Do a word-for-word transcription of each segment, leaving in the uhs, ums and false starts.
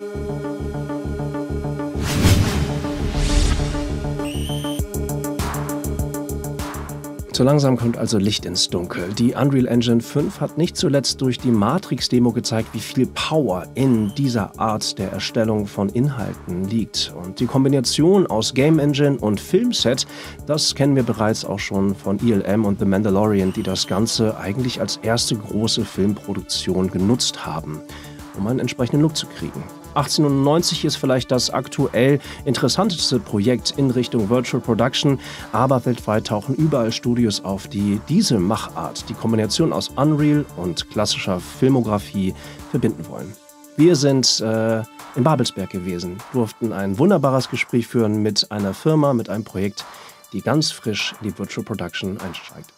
So langsam kommt also Licht ins Dunkel. Die Unreal Engine fünf hat nicht zuletzt durch die Matrix-Demo gezeigt, wie viel Power in dieser Art der Erstellung von Inhalten liegt. Und die Kombination aus Game Engine und Filmset, das kennen wir bereits auch schon von I L M und The Mandalorian, die das Ganze eigentlich als erste große Filmproduktion genutzt haben, um einen entsprechenden Look zu kriegen. achtzehnhundertneunzig ist vielleicht das aktuell interessanteste Projekt in Richtung Virtual Production, aber weltweit tauchen überall Studios auf, die diese Machart, die Kombination aus Unreal und klassischer Filmografie verbinden wollen. Wir sind äh, in Babelsberg gewesen, durften ein wunderbares Gespräch führen mit einer Firma, mit einem Projekt, die ganz frisch in die Virtual Production einsteigt.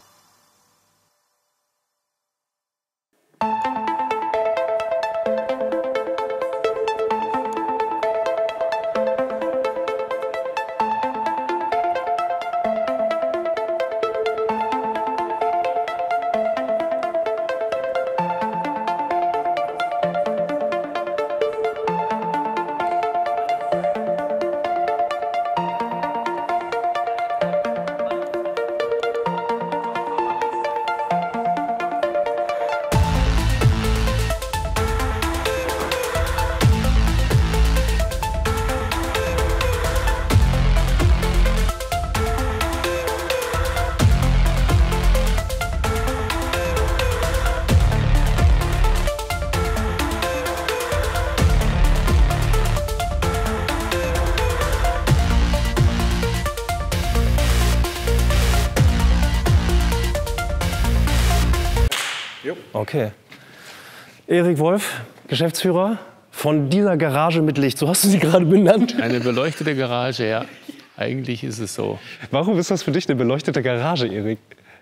Okay. Erik Wolf, Geschäftsführer von dieser Garage mit Licht. So hast du sie gerade benannt. Eine beleuchtete Garage, ja. Eigentlich ist es so. Warum ist das für dich eine beleuchtete Garage, Erik?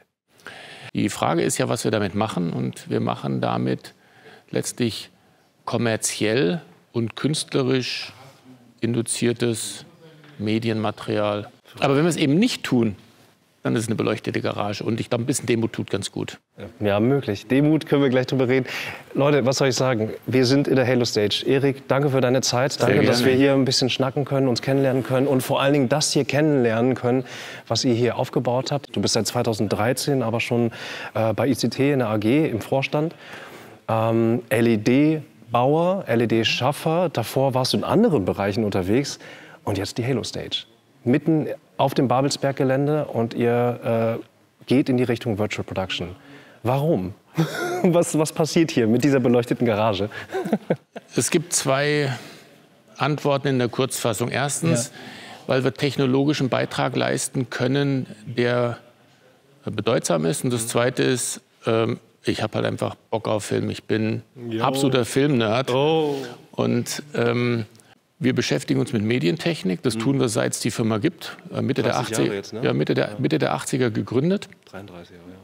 Die Frage ist ja, was wir damit machen. Und wir machen damit letztlich kommerziell und künstlerisch induziertes Medienmaterial. Aber wenn wir es eben nicht tun, dann ist es eine beleuchtete Garage. Und ich glaube, ein bisschen Demut tut ganz gut. Ja, möglich. Demut können wir gleich drüber reden. Leute, was soll ich sagen? Wir sind in der Halo Stage. Erik, danke für deine Zeit. Danke, Sehr dass gerne. wir hier ein bisschen schnacken können, uns kennenlernen können und vor allen Dingen das hier kennenlernen können, was ihr hier aufgebaut habt. Du bist seit zweitausenddreizehn aber schon äh, bei I C T in der A G im Vorstand. Ähm, L E D-Bauer, L E D-Schaffer. Davor warst du in anderen Bereichen unterwegs. Und jetzt die Halo Stage. Mitten auf dem Babelsberg-Gelände und ihr äh, geht in die Richtung Virtual Production. Warum? Was, was passiert hier mit dieser beleuchteten Garage? Es gibt zwei Antworten in der Kurzfassung. Erstens, ja. weil wir technologischen Beitrag leisten können, der bedeutsam ist. Und das Zweite ist, ähm, ich habe halt einfach Bock auf Film. Ich bin jo. absoluter Filmnerd. Oh. Und ähm, wir beschäftigen uns mit Medientechnik. Das mhm. tun wir, seit es die Firma gibt. Äh, Mitte, der achtziger, jetzt, ne? ja, Mitte, der, Mitte der achtziger gegründet. dreiunddreißig Jahre, ja.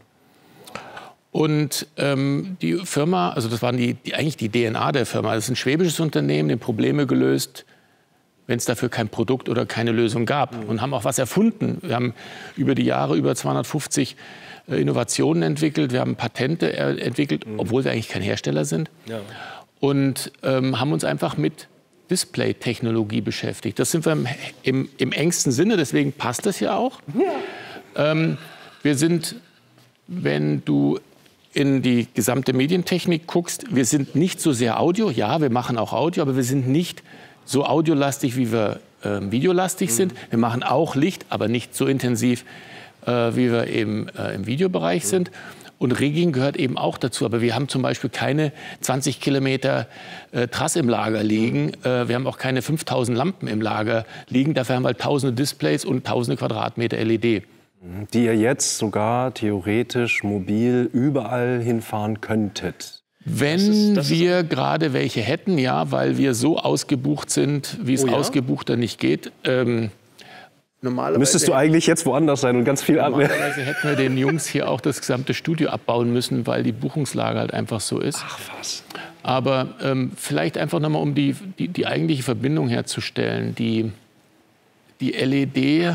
Und ähm, die Firma, also das war die, die, eigentlich die D N A der Firma. Das ist ein schwäbisches Unternehmen, die Probleme gelöst, wenn es dafür kein Produkt oder keine Lösung gab. Mhm. Und haben auch was erfunden. Wir haben über die Jahre über zweihundertfünfzig äh, Innovationen entwickelt. Wir haben Patente äh, entwickelt, mhm. obwohl wir eigentlich kein Hersteller sind. Ja. Und ähm, haben uns einfach mit Display-Technologie beschäftigt. Das sind wir im, im, im engsten Sinne, deswegen passt das ja auch. Ja. Ähm, wir sind, wenn du in die gesamte Medientechnik guckst, wir sind nicht so sehr Audio, ja, wir machen auch Audio, aber wir sind nicht so audiolastig, wie wir äh, videolastig mhm. sind. Wir machen auch Licht, aber nicht so intensiv, äh, wie wir eben, äh, im Videobereich mhm. sind. Und Rigging gehört eben auch dazu. Aber wir haben zum Beispiel keine zwanzig Kilometer äh, Trass im Lager liegen. Äh, wir haben auch keine fünftausend Lampen im Lager liegen. Dafür haben wir halt tausende Displays und tausende Quadratmeter L E D. Die ihr jetzt sogar theoretisch mobil überall hinfahren könntet. Wenn das ist, das wir gerade welche hätten, ja, weil wir so ausgebucht sind, wie es oh ja? ausgebuchter nicht geht. Ähm, Normalerweise Müsstest du eigentlich jetzt woanders sein und ganz viel ab. Normalerweise hätten wir den Jungs hier auch das gesamte Studio abbauen müssen, weil die Buchungslage halt einfach so ist. Ach was. Aber ähm, vielleicht einfach nochmal, um die, die, die eigentliche Verbindung herzustellen. Die, die L E D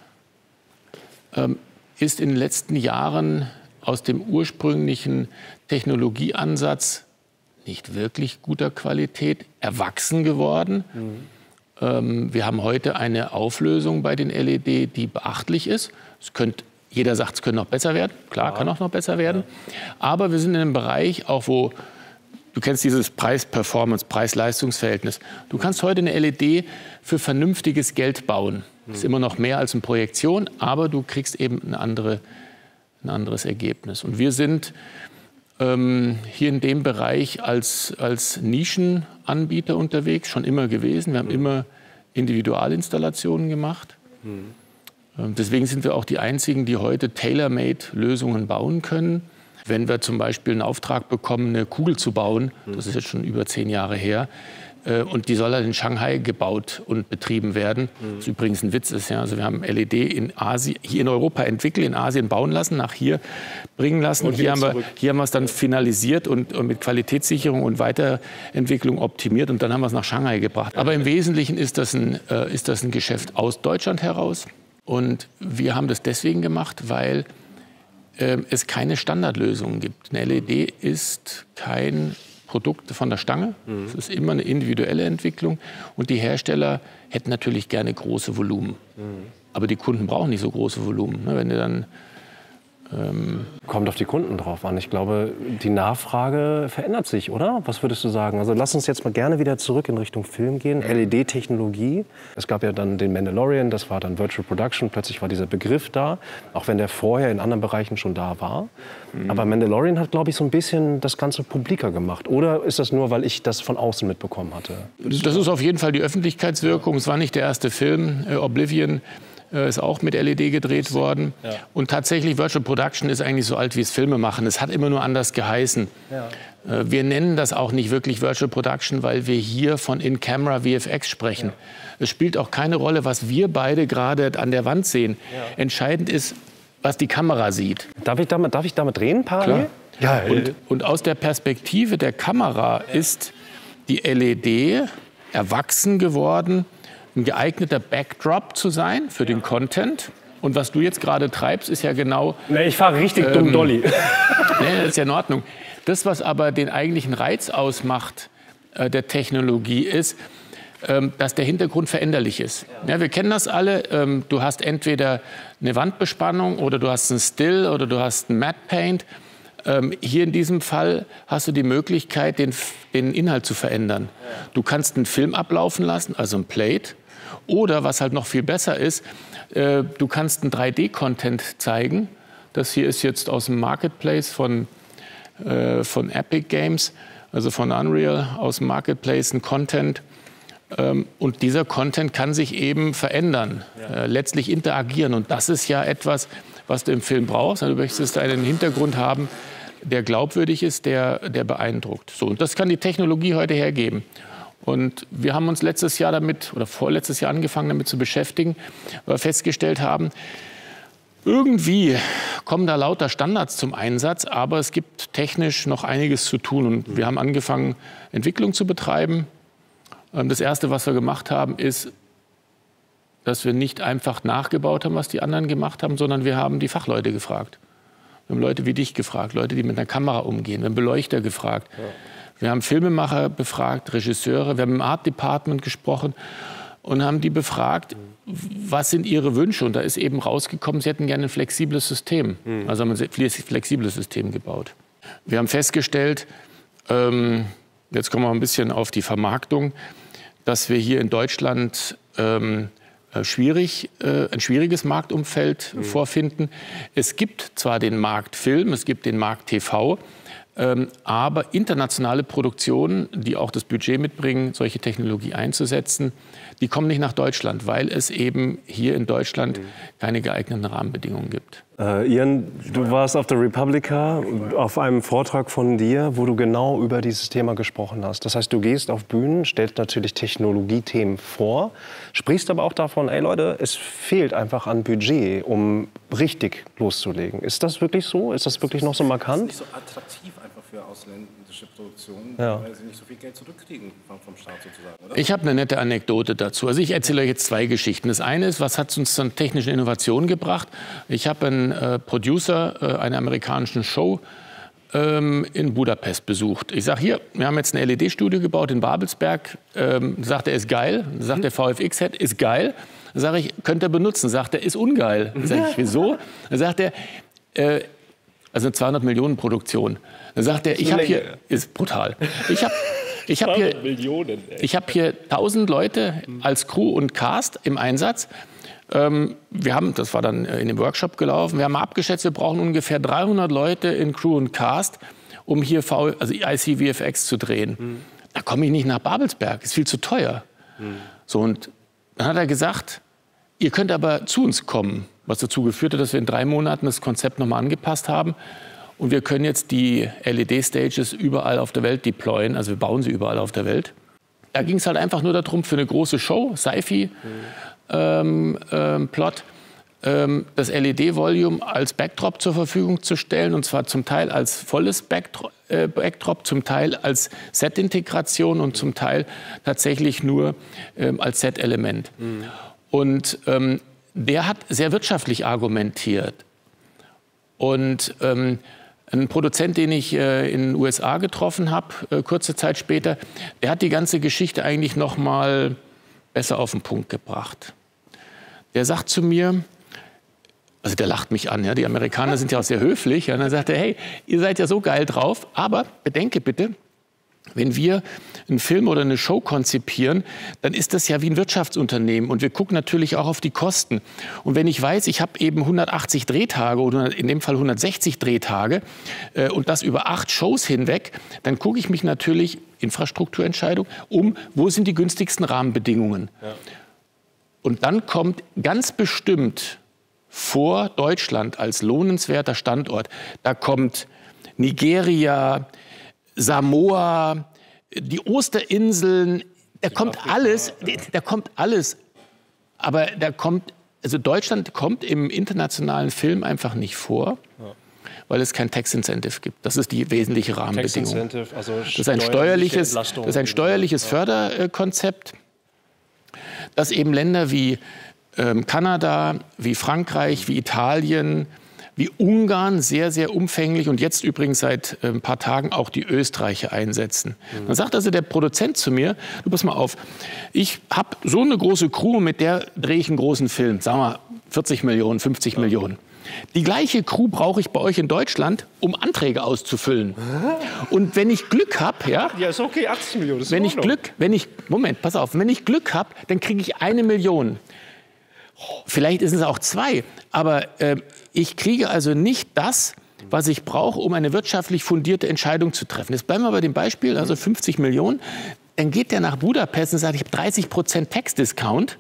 ähm, ist in den letzten Jahren aus dem ursprünglichen Technologieansatz nicht wirklich guter Qualität, erwachsen geworden. Mhm. Ähm, wir haben heute eine Auflösung bei den L E D, die beachtlich ist. Es könnte, jeder sagt, es könnte noch besser werden. Klar, ja. kann auch noch besser werden. Ja. Aber wir sind in einem Bereich, auch wo, du kennst dieses Preis-Performance, Preis-Leistungs-Verhältnis. Du kannst heute eine L E D für vernünftiges Geld bauen. Das ist immer noch mehr als eine Projektion, aber du kriegst eben eine andere, ein anderes Ergebnis. Und wir sind ähm, hier in dem Bereich als, als Nischenanbieter unterwegs, schon immer gewesen. Wir haben mhm. immer Individualinstallationen gemacht. Mhm. Ähm, deswegen sind wir auch die Einzigen, die heute Tailor-Made-Lösungen bauen können. Wenn wir zum Beispiel einen Auftrag bekommen, eine Kugel zu bauen, mhm. das ist jetzt schon über zehn Jahre her, und die soll halt in Shanghai gebaut und betrieben werden. Mhm. Was übrigens ein Witz ist. Ja. Also wir haben L E D in Asien, hier in Europa entwickelt, in Asien bauen lassen, nach hier bringen lassen. Und hier haben, wir, hier haben wir es dann finalisiert und, und mit Qualitätssicherung und Weiterentwicklung optimiert. Und dann haben wir es nach Shanghai gebracht. Aber im Wesentlichen ist das ein, äh, ist das ein Geschäft aus Deutschland heraus. Und wir haben das deswegen gemacht, weil äh, es keine Standardlösungen gibt. Eine L E D ist kein Produkte von der Stange. Es ist immer eine individuelle Entwicklung. Und die Hersteller hätten natürlich gerne große Volumen. Mhm. Aber die Kunden brauchen nicht so große Volumen. Wenn du dann Ähm Kommt auf die Kunden drauf an. Ich glaube, die Nachfrage verändert sich, oder? Was würdest du sagen? Also lass uns jetzt mal gerne wieder zurück in Richtung Film gehen. L E D-Technologie. Es gab ja dann den Mandalorian, das war dann Virtual Production. Plötzlich war dieser Begriff da, auch wenn der vorher in anderen Bereichen schon da war. Mhm. Aber Mandalorian hat, glaube ich, so ein bisschen das Ganze publiker gemacht. Oder ist das nur, weil ich das von außen mitbekommen hatte? Das ist auf jeden Fall die Öffentlichkeitswirkung. Es war nicht der erste Film, äh, Oblivion. Ist auch mit L E D gedreht worden. Ja. Und tatsächlich, Virtual Production ist eigentlich so alt wie es Filme machen. Es hat immer nur anders geheißen. Ja. Wir nennen das auch nicht wirklich Virtual Production, weil wir hier von In-Camera V F X sprechen. Ja. Es spielt auch keine Rolle, was wir beide gerade an der Wand sehen. Ja. Entscheidend ist, was die Kamera sieht. Darf ich damit, darf ich damit reden, parallel? Ja. Und, und aus der Perspektive der Kamera ja. ist die L E D erwachsen geworden, ein geeigneter Backdrop zu sein für den Content. Und was du jetzt gerade treibst, ist ja genau... Nee, ich fahre richtig ähm, dumm Dolly. Nee, das ist ja in Ordnung. Das, was aber den eigentlichen Reiz ausmacht äh, der Technologie, ist, ähm, dass der Hintergrund veränderlich ist. Ja, wir kennen das alle. Ähm, du hast entweder eine Wandbespannung oder du hast ein Still oder du hast ein Matte Paint. Ähm, hier in diesem Fall hast du die Möglichkeit, den, den Inhalt zu verändern. Du kannst einen Film ablaufen lassen, also ein Plate. Oder, was halt noch viel besser ist, äh, du kannst einen drei D-Content zeigen. Das hier ist jetzt aus dem Marketplace von, äh, von Epic Games, also von Unreal, aus dem Marketplace ein Content. Ähm, und dieser Content kann sich eben verändern, ja. äh, letztlich interagieren. Und das ist ja etwas, was du im Film brauchst. Du möchtest einen Hintergrund haben, der glaubwürdig ist, der, der beeindruckt. So, und das kann die Technologie heute hergeben. Und wir haben uns letztes Jahr damit, oder vorletztes Jahr angefangen damit zu beschäftigen, weil wir festgestellt haben, irgendwie kommen da lauter Standards zum Einsatz, aber es gibt technisch noch einiges zu tun. Und wir haben angefangen, Entwicklung zu betreiben. Das Erste, was wir gemacht haben, ist, dass wir nicht einfach nachgebaut haben, was die anderen gemacht haben, sondern wir haben die Fachleute gefragt. Wir haben Leute wie dich gefragt, Leute, die mit einer Kamera umgehen. Wir haben Beleuchter gefragt. Ja. Wir haben Filmemacher befragt, Regisseure. Wir haben im Art Department gesprochen und haben die befragt, was sind ihre Wünsche. Und da ist eben rausgekommen, sie hätten gerne ein flexibles System. Mhm. Also haben wir ein flexibles System gebaut. Wir haben festgestellt, ähm, jetzt kommen wir ein bisschen auf die Vermarktung, dass wir hier in Deutschland ähm, schwierig, äh, ein schwieriges Marktumfeld mhm. vorfinden. Es gibt zwar den Markt Film, es gibt den Markt T V, ähm, aber internationale Produktionen, die auch das Budget mitbringen, solche Technologie einzusetzen, die kommen nicht nach Deutschland, weil es eben hier in Deutschland mhm. keine geeigneten Rahmenbedingungen gibt. Äh, Ian, du warst auf der Republica auf einem Vortrag von dir, wo du genau über dieses Thema gesprochen hast. Das heißt, du gehst auf Bühnen, stellst natürlich Technologiethemen vor, sprichst aber auch davon, ey Leute, es fehlt einfach an Budget, um richtig loszulegen. Ist das wirklich so? Ist das wirklich noch so markant? Das ist nicht so attraktiv einfach für ausländische Produktionen, ja. weil sie nicht so viel Geld zurückkriegen vom Staat sozusagen, oder? Ich habe eine nette Anekdote dazu. Also ich erzähle euch jetzt zwei Geschichten. Das eine ist, was hat uns an technischen Innovationen gebracht? Ich habe einen äh, Producer äh, einer amerikanischen Show ähm, in Budapest besucht. Ich sage, hier, wir haben jetzt ein L E D-Studio gebaut in Babelsberg. Ähm, sagt er, ist geil. Sagt der V F X-Head, ist geil. Dann sage ich, könnt ihr benutzen. Sagt er, ist ungeil. Dann sage ich, wieso? Dann sagt er, äh, also eine zweihundert Millionen Produktion. Dann sagt er, ich habe hier, ist brutal. Ich habe ich hab hier, ich hab hier tausend Leute als Crew und Cast im Einsatz. Ähm, wir haben, das war dann in dem Workshop gelaufen, wir haben abgeschätzt, wir brauchen ungefähr dreihundert Leute in Crew und Cast, um hier v, also I C V F X zu drehen. Mhm. Da komme ich nicht nach Babelsberg, ist viel zu teuer. Mhm. So, und dann hat er gesagt, ihr könnt aber zu uns kommen, was dazu geführt hat, dass wir in drei Monaten das Konzept nochmal angepasst haben. Und wir können jetzt die L E D-Stages überall auf der Welt deployen, also wir bauen sie überall auf der Welt. Da ging es halt einfach nur darum, für eine große Show, Sci-Fi, mhm. Ähm, ähm, Plot, ähm, das L E D-Volume als Backdrop zur Verfügung zu stellen, und zwar zum Teil als volles Backdrop, äh, Backdrop zum Teil als Set-Integration und zum Teil tatsächlich nur ähm, als Set-Element. Mhm. Und ähm, der hat sehr wirtschaftlich argumentiert. Und ähm, ein Produzent, den ich äh, in den U S A getroffen habe, äh, kurze Zeit später, der hat die ganze Geschichte eigentlich noch mal besser auf den Punkt gebracht. Der sagt zu mir, also der lacht mich an, ja, die Amerikaner sind ja auch sehr höflich, ja, und dann sagt er, hey, ihr seid ja so geil drauf, aber bedenke bitte, wenn wir einen Film oder eine Show konzipieren, dann ist das ja wie ein Wirtschaftsunternehmen und wir gucken natürlich auch auf die Kosten. Und wenn ich weiß, ich habe eben hundertachtzig Drehtage oder in dem Fall hundertsechzig Drehtage äh, und das über acht Shows hinweg, dann gucke ich mich natürlich, Infrastrukturentscheidung, um, wo sind die günstigsten Rahmenbedingungen. Ja. Und dann kommt ganz bestimmt vor Deutschland als lohnenswerter Standort, da kommt Nigeria, Samoa, die Osterinseln, da kommt alles, da kommt alles. Aber da kommt, also Deutschland kommt im internationalen Film einfach nicht vor, ja. weil es kein Tax Incentive gibt. Das ist die wesentliche Rahmenbedingung. Also das ist ein steuerliches, das ist ein steuerliches ja. Förderkonzept, das eben Länder wie ähm, Kanada, wie Frankreich, wie Italien, wie Ungarn sehr, sehr umfänglich und jetzt übrigens seit ein paar Tagen auch die Österreicher einsetzen. Mhm. Dann sagt also der Produzent zu mir, du pass mal auf, ich habe so eine große Crew, mit der drehe ich einen großen Film, sagen wir vierzig Millionen, fünfzig ja. Millionen. Die gleiche Crew brauche ich bei euch in Deutschland, um Anträge auszufüllen. Und wenn ich Glück habe, ja, ja, ist okay, achtzig Millionen. Ist wenn ich Glück, wenn ich, Moment, pass auf, wenn ich Glück habe, dann kriege ich eine Million. Vielleicht ist es auch zwei, aber äh, ich kriege also nicht das, was ich brauche, um eine wirtschaftlich fundierte Entscheidung zu treffen. Jetzt bleiben wir bei dem Beispiel, also fünfzig Millionen. Dann geht der nach Budapest und sagt, ich habe dreißig Prozent Tax-Discount.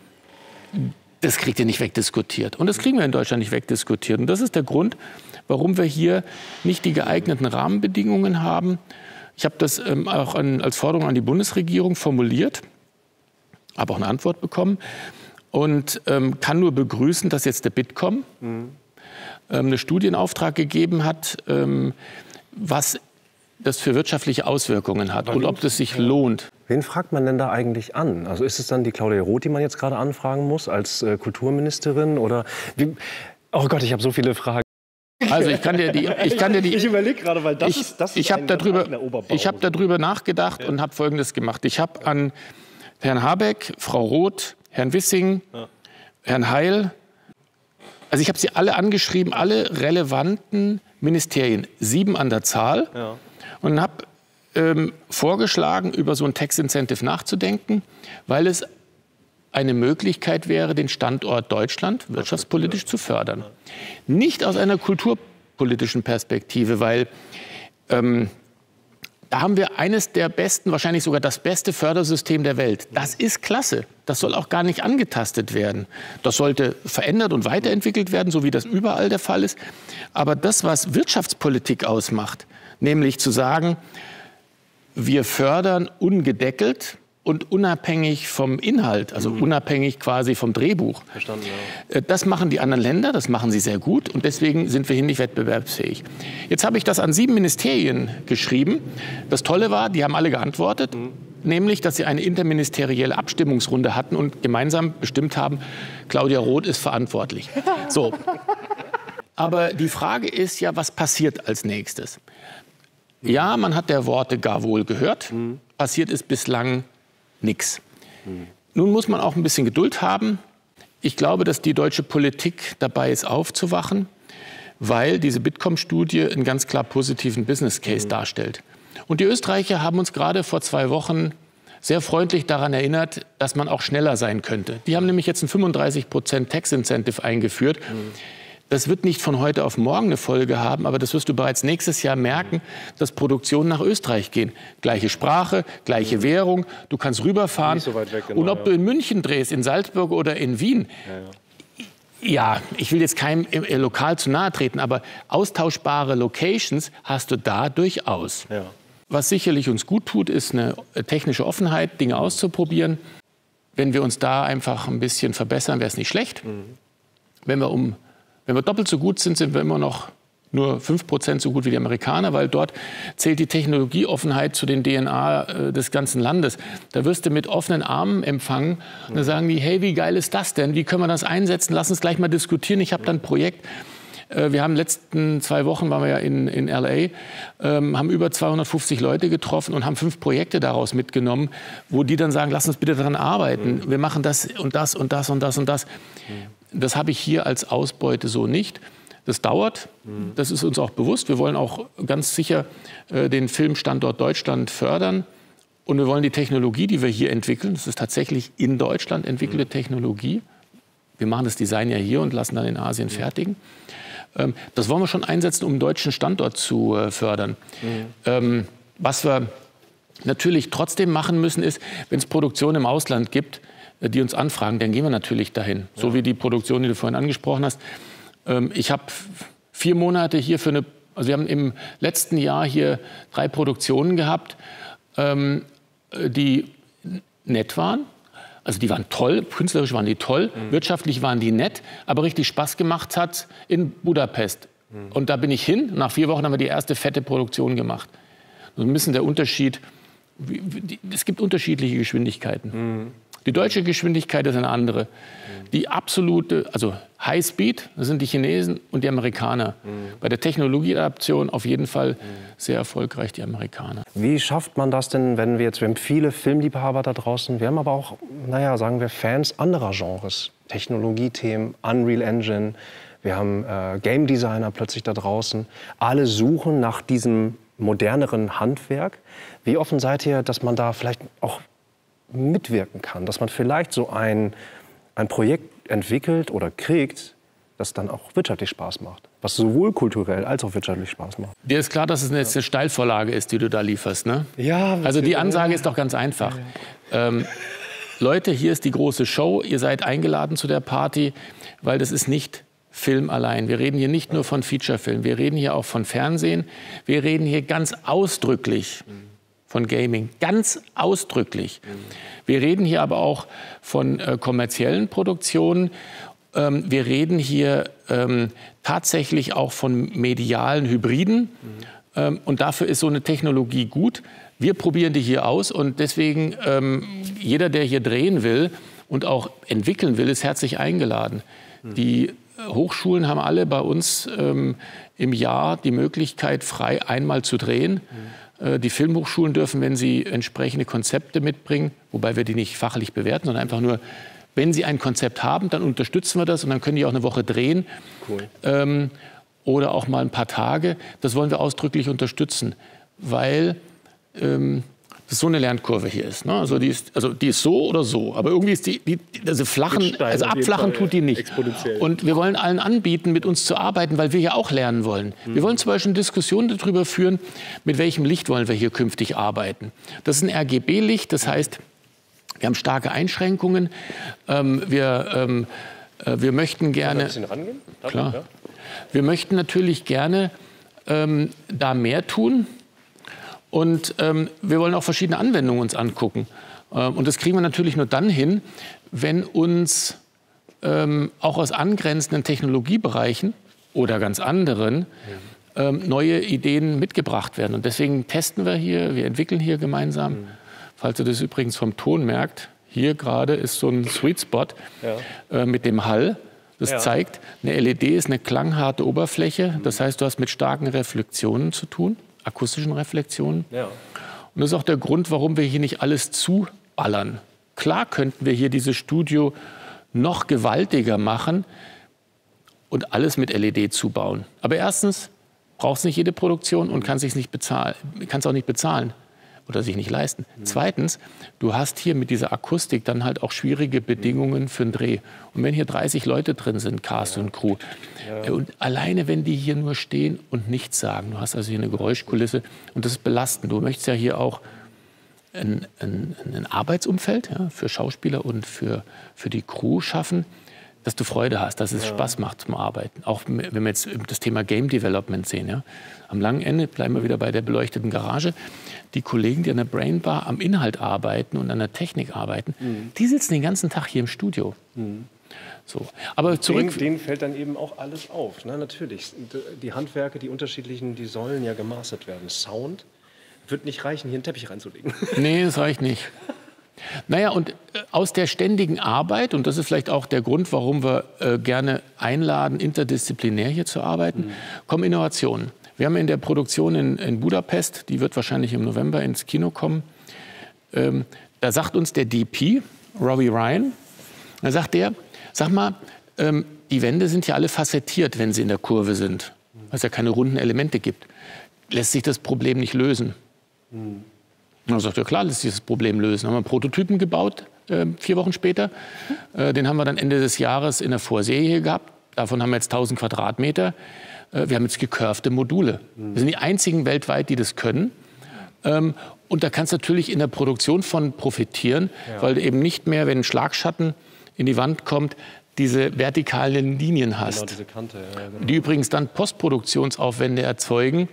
Das kriegt ihr nicht wegdiskutiert. Und das kriegen wir in Deutschland nicht wegdiskutiert. Und das ist der Grund, warum wir hier nicht die geeigneten Rahmenbedingungen haben. Ich habe das ähm, auch an, als Forderung an die Bundesregierung formuliert, habe auch eine Antwort bekommen. Und ähm, kann nur begrüßen, dass jetzt der Bitkom mhm. ähm, eine Studie in Auftrag gegeben hat, ähm, was das für wirtschaftliche Auswirkungen hat und ob das sich lohnt. Wen fragt man denn da eigentlich an? Also ist es dann die Claudia Roth, die man jetzt gerade anfragen muss als äh, Kulturministerin? Oder wie? Oh Gott, ich habe so viele Fragen. Also ich kann dir die, ich kann dir die. Ich überlege gerade, weil das ich, ist, das ist ich habe darüber, ich habe darüber nachgedacht ja. und habe Folgendes gemacht. Ich habe an Herrn Habeck, Frau Roth, Herrn Wissing, ja. Herrn Heil, also ich habe sie alle angeschrieben, alle relevanten Ministerien, sieben an der Zahl, ja. und habe ähm, vorgeschlagen, über so ein Tax-Incentive nachzudenken, weil es eine Möglichkeit wäre, den Standort Deutschland wirtschaftspolitisch zu fördern. Nicht aus einer kulturpolitischen Perspektive, weil ähm, da haben wir eines der besten, wahrscheinlich sogar das beste Fördersystem der Welt. Das ist klasse. Das soll auch gar nicht angetastet werden. Das sollte verändert und weiterentwickelt werden, so wie das überall der Fall ist. Aber das, was Wirtschaftspolitik ausmacht, nämlich zu sagen, wir fördern ungedeckelt und unabhängig vom Inhalt, also mhm. unabhängig quasi vom Drehbuch. Verstanden, ja. Das machen die anderen Länder, das machen sie sehr gut und deswegen sind wir hier nicht wettbewerbsfähig. Jetzt habe ich das an sieben Ministerien geschrieben. Das Tolle war, die haben alle geantwortet, mhm. nämlich, dass sie eine interministerielle Abstimmungsrunde hatten und gemeinsam bestimmt haben, Claudia Roth ist verantwortlich. So. Aber die Frage ist ja, was passiert als nächstes? Ja, man hat der Worte gar wohl gehört. Mhm. Passiert ist bislang nichts. Mhm. Nun muss man auch ein bisschen Geduld haben. Ich glaube, dass die deutsche Politik dabei ist, aufzuwachen, weil diese Bitkom-Studie einen ganz klar positiven Business Case mhm. darstellt. Und die Österreicher haben uns gerade vor zwei Wochen sehr freundlich daran erinnert, dass man auch schneller sein könnte. Die haben nämlich jetzt ein fünfunddreißig Prozent Tax Incentive eingeführt. Mhm. Das wird nicht von heute auf morgen eine Folge haben, aber das wirst du bereits nächstes Jahr merken, dass Produktionen nach Österreich gehen. Gleiche Sprache, gleiche mhm. Währung, du kannst rüberfahren. Nicht so weit weg, genau, und ob ja. du in München drehst, in Salzburg oder in Wien, ja, ja. ja, ich will jetzt keinem äh, lokal zu nahe treten, aber austauschbare Locations hast du da durchaus. Ja. Was sicherlich uns gut tut, ist eine technische Offenheit, Dinge auszuprobieren. Wenn wir uns da einfach ein bisschen verbessern, wäre es nicht schlecht. Mhm. Wenn wir um Wenn wir doppelt so gut sind, sind wir immer noch nur fünf Prozent so gut wie die Amerikaner, weil dort zählt die Technologieoffenheit zu den D N A äh, des ganzen Landes. Da wirst du mit offenen Armen empfangen. Und dann sagen die, hey, wie geil ist das denn? Wie können wir das einsetzen? Lass uns gleich mal diskutieren. Ich habe da ein Projekt. Äh, wir haben letzten zwei Wochen, waren wir ja in, in L A, ähm, haben über zweihundertfünfzig Leute getroffen und haben fünf Projekte daraus mitgenommen, wo die dann sagen, lass uns bitte daran arbeiten. Mhm. Wir machen das und das und das und das und das. Mhm. Das habe ich hier als Ausbeute so nicht. Das dauert, das ist uns auch bewusst. Wir wollen auch ganz sicher äh, den Filmstandort Deutschland fördern. Und wir wollen die Technologie, die wir hier entwickeln, das ist tatsächlich in Deutschland entwickelte Technologie. Wir machen das Design ja hier und lassen dann in Asien fertigen. Ähm, das wollen wir schon einsetzen, um einen deutschen Standort zu äh, fördern. Mhm. Ähm, was wir natürlich trotzdem machen müssen, ist, wenn es Produktion im Ausland gibt, die uns anfragen, dann gehen wir natürlich dahin. Ja. So wie die Produktion, die du vorhin angesprochen hast. Ich habe vier Monate hier für eine, also wir haben im letzten Jahr hier drei Produktionen gehabt, die nett waren. Also die waren toll, künstlerisch waren die toll, mhm. wirtschaftlich waren die nett, aber richtig Spaß gemacht hat in Budapest. Mhm. Und da bin ich hin, nach vier Wochen haben wir die erste fette Produktion gemacht. So ein bisschen der Unterschied, es gibt unterschiedliche Geschwindigkeiten. Mhm. Die deutsche Geschwindigkeit ist eine andere. Die absolute, also High Speed, das sind die Chinesen und die Amerikaner. Mhm. Bei der Technologieadaption auf jeden Fall mhm. sehr erfolgreich die Amerikaner. Wie schafft man das denn, wenn wir jetzt, wir haben viele Filmliebhaber da draußen, wir haben aber auch, naja, sagen wir Fans anderer Genres, Technologiethemen, Unreal Engine, wir haben äh, Game Designer plötzlich da draußen. Alle suchen nach diesem moderneren Handwerk. Wie offen seid ihr, dass man da vielleicht auch mitwirken kann, dass man vielleicht so ein, ein Projekt entwickelt oder kriegt, das dann auch wirtschaftlich Spaß macht, was sowohl kulturell als auch wirtschaftlich Spaß macht. Dir ist klar, dass es jetzt eine Steilvorlage ist, die du da lieferst, ne? Ja. Also die Ansage ist doch ganz einfach. Ja, ja. Ähm, Leute, hier ist die große Show, ihr seid eingeladen zu der Party, weil das ist nicht Film allein. Wir reden hier nicht nur von Featurefilm, wir reden hier auch von Fernsehen, wir reden hier ganz ausdrücklich von Gaming, ganz ausdrücklich. Wir reden hier aber auch von äh, kommerziellen Produktionen. Ähm, wir reden hier ähm, tatsächlich auch von medialen Hybriden. Mhm. Ähm, und dafür ist so eine Technologie gut. Wir probieren die hier aus und deswegen ähm, jeder, der hier drehen will und auch entwickeln will, ist herzlich eingeladen. Mhm. Die Hochschulen haben alle bei uns ähm, im Jahr die Möglichkeit, frei einmal zu drehen. Mhm. Die Filmhochschulen dürfen, wenn sie entsprechende Konzepte mitbringen, wobei wir die nicht fachlich bewerten, sondern einfach nur, wenn sie ein Konzept haben, dann unterstützen wir das und dann können die auch eine Woche drehen. Cool. Ähm, oder auch mal ein paar Tage. Das wollen wir ausdrücklich unterstützen, weil ähm, das so eine Lernkurve hier ist. Ne? Also, die ist also die ist so oder so, aber irgendwie ist die, die also flachen, also abflachen tut die nicht. Und wir wollen allen anbieten, mit uns zu arbeiten, weil wir ja auch lernen wollen. Mhm. Wir wollen zum Beispiel eine Diskussion darüber führen, mit welchem Licht wollen wir hier künftig arbeiten. Das ist ein R G B-Licht, das heißt, wir haben starke Einschränkungen. Ähm, wir, ähm, äh, wir möchten gerne. Ein bisschen rangehen? Klar. Ja. Wir möchten natürlich gerne ähm, da mehr tun. Und ähm, wir wollen auch verschiedene Anwendungen uns angucken. Ähm, und das kriegen wir natürlich nur dann hin, wenn uns ähm, auch aus angrenzenden Technologiebereichen oder ganz anderen ähm, neue Ideen mitgebracht werden. Und deswegen testen wir hier, wir entwickeln hier gemeinsam. Mhm. Falls ihr das übrigens vom Ton merkt, hier gerade ist so ein Sweet Spot ja. äh, mit dem Hall. Das Das Ja. zeigt, eine L E D ist eine klangharte Oberfläche. Das heißt, du hast mit starken Reflexionen zu tun, akustischen Reflexionen. Ja. Und das ist auch der Grund, warum wir hier nicht alles zuballern. Klar könnten wir hier dieses Studio noch gewaltiger machen und alles mit L E D zubauen. Aber erstens braucht es nicht jede Produktion und kann es nicht bezahlen, kann es auch nicht bezahlen oder sich nicht leisten. Mhm. Zweitens, du hast hier mit dieser Akustik dann halt auch schwierige Bedingungen für einen Dreh. Und wenn hier dreißig Leute drin sind, Cast ja. und Crew, ja. und alleine wenn die hier nur stehen und nichts sagen, du hast also hier eine Geräuschkulisse und das ist belastend. Du möchtest ja hier auch ein, ein, ein Arbeitsumfeld ja, für Schauspieler und für, für die Crew schaffen, dass du Freude hast, dass es ja. Spaß macht zum Arbeiten. Auch wenn wir jetzt das Thema Game Development sehen. Ja. Am langen Ende bleiben wir wieder bei der beleuchteten Garage. Die Kollegen, die an der Brain Bar am Inhalt arbeiten und an der Technik arbeiten, mhm. die sitzen den ganzen Tag hier im Studio. Mhm. So. Aber zurück. Denen, denen fällt dann eben auch alles auf. Ne? Natürlich. Die Handwerke, die unterschiedlichen, die sollen ja gemastert werden. Sound wird nicht reichen, hier einen Teppich reinzulegen. Nee, das reicht nicht. Naja, und aus der ständigen Arbeit, und das ist vielleicht auch der Grund, warum wir äh, gerne einladen, interdisziplinär hier zu arbeiten, mhm. kommen Innovationen. Wir haben in der Produktion in, in Budapest, die wird wahrscheinlich im November ins Kino kommen, ähm, da sagt uns der D P, Robbie Ryan, da sagt der, sag mal, ähm, die Wände sind ja alle facettiert, wenn sie in der Kurve sind, weil es ja keine runden Elemente gibt. Lässt sich das Problem nicht lösen? Mhm. Und dann sagt er, klar, lässt sich das Problem lösen. Haben wir einen Prototypen gebaut, äh, vier Wochen später. Äh, den haben wir dann Ende des Jahres in der Vorserie gehabt. Davon haben wir jetzt tausend Quadratmeter. Äh, wir haben jetzt gecurvte Module. Wir sind die einzigen weltweit, die das können. Ähm, und da kannst du natürlich in der Produktion von profitieren, ja. weil du eben nicht mehr, wenn ein Schlagschatten in die Wand kommt, diese vertikalen Linien hast. Genau, diese Kante. Ja, genau. Die übrigens dann Postproduktionsaufwände erzeugen,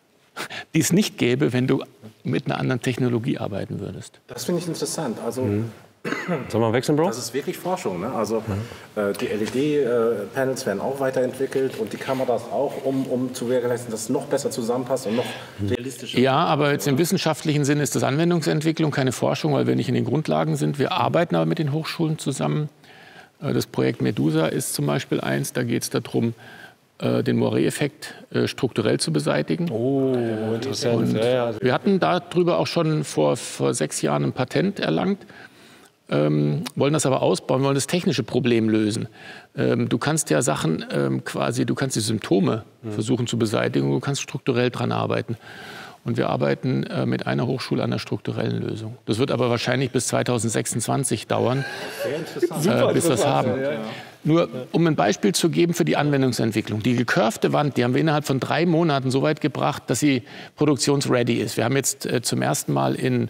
die es nicht gäbe, wenn du mit einer anderen Technologie arbeiten würdest. Das finde ich interessant. Also, mhm. Sollen wir wechseln, Bro? Das ist wirklich Forschung. Ne? Also, mhm. äh, die L E D-Panels werden auch weiterentwickelt und die Kameras auch, um, um zu gewährleisten, dass es noch besser zusammenpasst und noch realistischer. Ja, aber jetzt im wissenschaftlichen Sinne ist das Anwendungsentwicklung, keine Forschung, weil wir nicht in den Grundlagen sind. Wir arbeiten aber mit den Hochschulen zusammen. Das Projekt Medusa ist zum Beispiel eins. Da geht es darum, den Moiré-Effekt äh, strukturell zu beseitigen. Oh, interessant. Ja, ja. Wir hatten darüber auch schon vor, vor sechs Jahren ein Patent erlangt, ähm, wollen das aber ausbauen, wollen das technische Problem lösen. Ähm, du kannst ja Sachen ähm, quasi, du kannst die Symptome mhm. versuchen zu beseitigen, du kannst strukturell dran arbeiten. Und wir arbeiten äh, mit einer Hochschule an einer strukturellen Lösung. Das wird aber wahrscheinlich bis zweitausendsechsundzwanzig dauern, äh, bis wir es haben. Ja, ja. Nur um ein Beispiel zu geben für die Anwendungsentwicklung. Die gecurvte Wand, die haben wir innerhalb von drei Monaten so weit gebracht, dass sie produktionsready ist. Wir haben jetzt äh, zum ersten Mal in,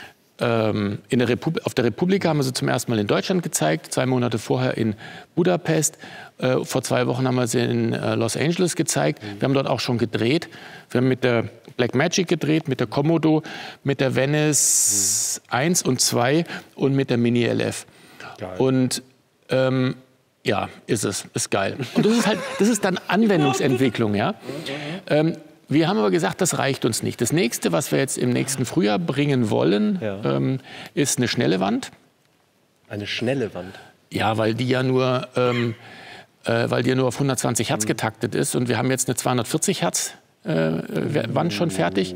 ähm, in der Repub- auf der Republika haben wir sie zum ersten Mal in Deutschland gezeigt, zwei Monate vorher in Budapest. Äh, vor zwei Wochen haben wir sie in äh, Los Angeles gezeigt. Wir haben dort auch schon gedreht. Wir haben mit der Blackmagic gedreht, mit der Komodo, mit der Venice mhm. eins und zwei und mit der Mini L F. Geil. Und ähm, ja, ist es, ist geil. Und das ist halt, das ist dann Anwendungsentwicklung, ja. Ähm, wir haben aber gesagt, das reicht uns nicht. Das nächste, was wir jetzt im nächsten Frühjahr bringen wollen, ja. ähm, ist eine schnelle Wand. Eine schnelle Wand? Ja, weil die ja nur, ähm, äh, weil die ja nur auf hundertzwanzig Hertz getaktet ist. Und wir haben jetzt eine zweihundertvierzig Hertz äh, Wand schon fertig.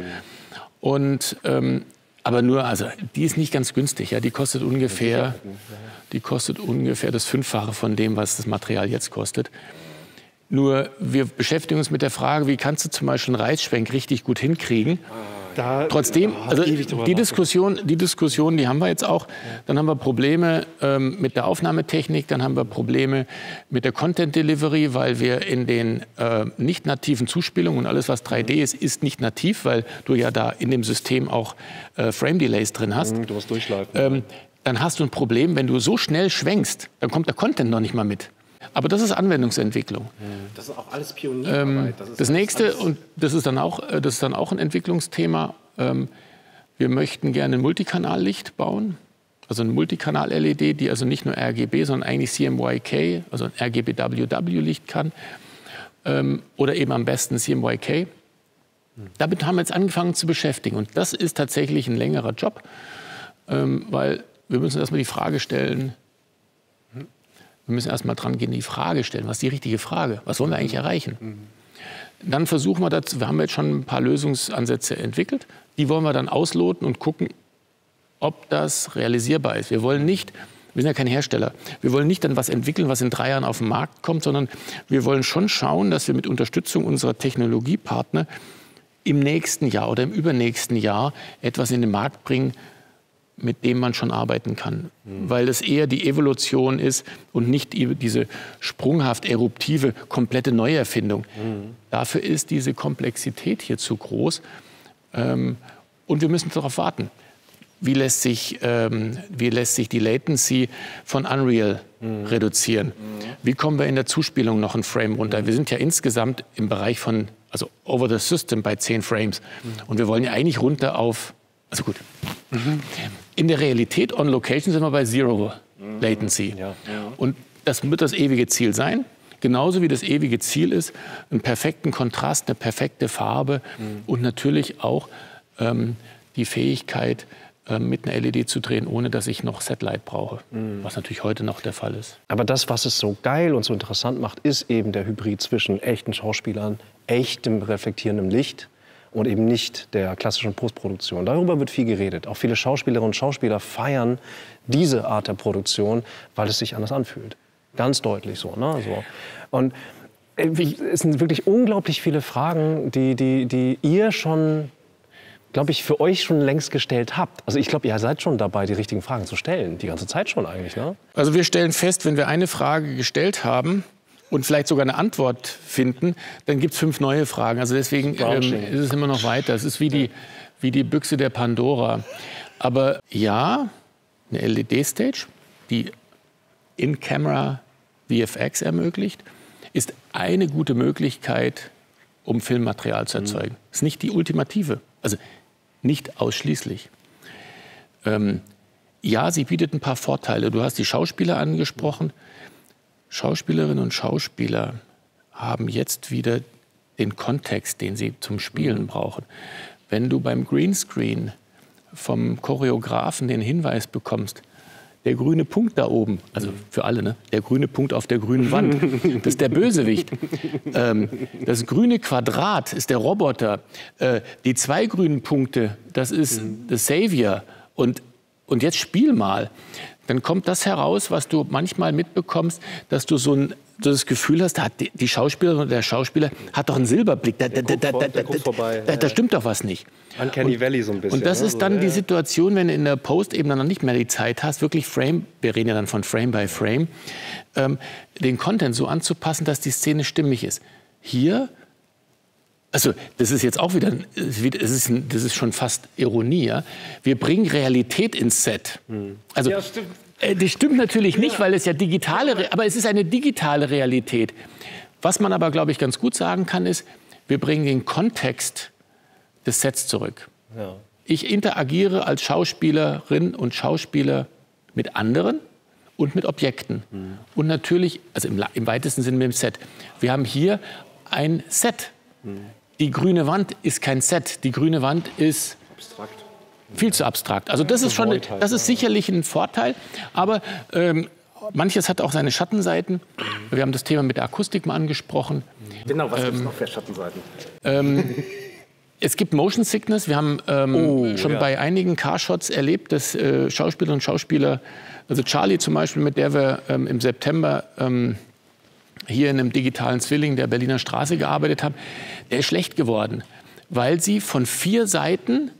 Und ähm, aber nur, also die ist nicht ganz günstig. Ja, die kostet ungefähr, die kostet ungefähr das Fünffache von dem, was das Material jetzt kostet. Nur wir beschäftigen uns mit der Frage, wie kannst du zum Beispiel einen Reißschwenk richtig gut hinkriegen? Da, Trotzdem, also die Diskussion, die Diskussion, die haben wir jetzt auch. Dann haben wir Probleme ähm, mit der Aufnahmetechnik, dann haben wir Probleme mit der Content Delivery, weil wir in den äh, nicht nativen Zuspielungen und alles, was drei D ist, ist nicht nativ, weil du ja da in dem System auch äh, Frame Delays drin hast. Du musst durchschleifen. Ähm, dann hast du ein Problem, wenn du so schnell schwenkst, dann kommt der Content noch nicht mal mit. Aber das ist Anwendungsentwicklung. Das ist auch alles Pionierarbeit. Ähm, das, das nächste, und das ist, dann auch, das ist dann auch ein Entwicklungsthema, ähm, wir möchten gerne ein Multikanallicht bauen, also ein Multikanal-L E D, die also nicht nur R G B, sondern eigentlich C M Y K, also ein R G B W W-Licht kann, ähm, oder eben am besten C M Y K. Damit haben wir jetzt angefangen zu beschäftigen. Und das ist tatsächlich ein längerer Job, ähm, weil wir müssen erstmal die Frage stellen, wir Wir müssen erst mal dran gehen, die Frage stellen. Was ist die richtige Frage? Was wollen wir eigentlich erreichen? Mhm. Dann versuchen wir das, wir haben jetzt schon ein paar Lösungsansätze entwickelt. Die wollen wir dann ausloten und gucken, ob das realisierbar ist. Wir wollen nicht, wir sind ja kein Hersteller, wir wollen nicht dann was entwickeln, was in drei Jahren auf den Markt kommt, sondern wir wollen schon schauen, dass wir mit Unterstützung unserer Technologiepartner im nächsten Jahr oder im übernächsten Jahr etwas in den Markt bringen, mit dem man schon arbeiten kann. Mhm. Weil es eher die Evolution ist und nicht diese sprunghaft eruptive, komplette Neuerfindung. Mhm. Dafür ist diese Komplexität hier zu groß. Ähm, und wir müssen darauf warten. Wie lässt sich, ähm, wie lässt sich die Latency von Unreal mhm. reduzieren? Mhm. Wie kommen wir in der Zuspielung noch ein Frame runter? Mhm. Wir sind ja insgesamt im Bereich von, also over the system bei zehn Frames. Mhm. Und wir wollen ja eigentlich runter auf, also gut. Mhm. In der Realität on Location sind wir bei Zero mhm. Latency. Ja. Ja. Und das wird das ewige Ziel sein. Genauso wie das ewige Ziel ist, einen perfekten Kontrast, eine perfekte Farbe mhm. und natürlich auch ähm, die Fähigkeit, mit einer L E D zu drehen, ohne dass ich noch Satellite brauche, mhm. was natürlich heute noch der Fall ist. Aber das, was es so geil und so interessant macht, ist eben der Hybrid zwischen echten Schauspielern, echtem reflektierendem Licht und eben nicht der klassischen Postproduktion. Darüber wird viel geredet. Auch viele Schauspielerinnen und Schauspieler feiern diese Art der Produktion, weil es sich anders anfühlt. Ganz deutlich so. Ne? so. Und es sind wirklich unglaublich viele Fragen, die, die, die ihr schon, glaube ich, für euch schon längst gestellt habt. Also ich glaube, ihr seid schon dabei, die richtigen Fragen zu stellen. Die ganze Zeit schon eigentlich, ne? Also wir stellen fest, wenn wir eine Frage gestellt haben und vielleicht sogar eine Antwort finden, dann gibt es fünf neue Fragen. Also deswegen ähm, ist es immer noch weiter. Es ist wie die, wie die Büchse der Pandora. Aber ja, eine L E D-Stage, die In-Camera V F X ermöglicht, ist eine gute Möglichkeit, um Filmmaterial zu erzeugen. Das ist nicht die ultimative. Also nicht ausschließlich. Ähm, ja, sie bietet ein paar Vorteile. Du hast die Schauspieler angesprochen. Schauspielerinnen und Schauspieler haben jetzt wieder den Kontext, den sie zum Spielen brauchen. Wenn du beim Greenscreen vom Choreografen den Hinweis bekommst, der grüne Punkt da oben, also für alle, ne? Der grüne Punkt auf der grünen Wand, das ist der Bösewicht. Ähm, das grüne Quadrat ist der Roboter. Äh, die zwei grünen Punkte, das ist der Savior. Und, und jetzt spiel mal. Dann kommt das heraus, was du manchmal mitbekommst, dass du so ein das Gefühl hast, die, die Schauspielerin oder der Schauspieler hat doch einen Silberblick. Da, da, da, da, da, da, da stimmt doch was nicht. Uncanny Valley so ein bisschen. Und das ist dann die Situation, wenn du in der Post-Ebene noch nicht mehr die Zeit hast, wirklich Frame, wir reden ja dann von Frame by Frame, ähm, den Content so anzupassen, dass die Szene stimmig ist. Hier, also das ist jetzt auch wieder, das ist, das ist schon fast Ironie, ja? Wir bringen Realität ins Set. Also, ja, stimmt. Das stimmt natürlich nicht, weil es ja digitale, aber es ist eine digitale Realität. Was man aber, glaube ich, ganz gut sagen kann, ist, wir bringen den Kontext des Sets zurück. Ja. Ich interagiere als Schauspielerin und Schauspieler mit anderen und mit Objekten. Mhm. Und natürlich, also im, im weitesten Sinne mit dem Set. Wir haben hier ein Set. Mhm. Die grüne Wand ist kein Set. Die grüne Wand ist abstrakt. Viel zu abstrakt. Also das ist schon, das ist sicherlich ein Vorteil, aber ähm, manches hat auch seine Schattenseiten. Wir haben das Thema mit der Akustik mal angesprochen. Genau, was ähm, gibt es noch für Schattenseiten? Ähm, es gibt Motion Sickness. Wir haben ähm, oh, schon ja. bei einigen Carshots erlebt, dass äh, Schauspielerinnen und Schauspieler, also Charlie zum Beispiel, mit der wir ähm, im September ähm, hier in einem digitalen Zwilling der Berliner Straße gearbeitet haben, der ist schlecht geworden, weil sie von vier Seiten